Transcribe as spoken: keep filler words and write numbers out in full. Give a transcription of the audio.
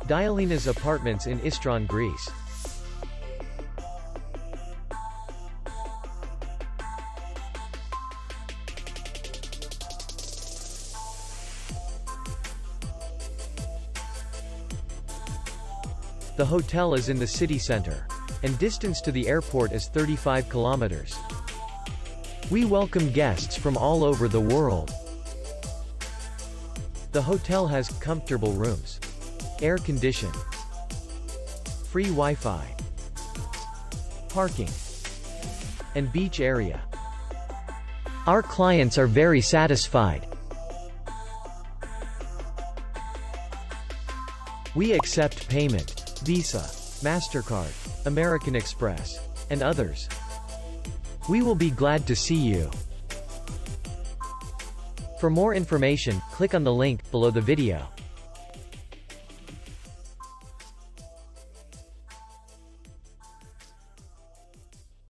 Dialinas Apartments in Istron, Greece. The hotel is in the city center, and distance to the airport is thirty-five kilometers. We welcome guests from all over the world. The hotel has comfortable rooms, air conditioning, free Wi-Fi, parking, and beach area. Our clients are very satisfied. We accept payment, Visa, MasterCard, American Express, and others. We will be glad to see you. For more information, click on the link below the video.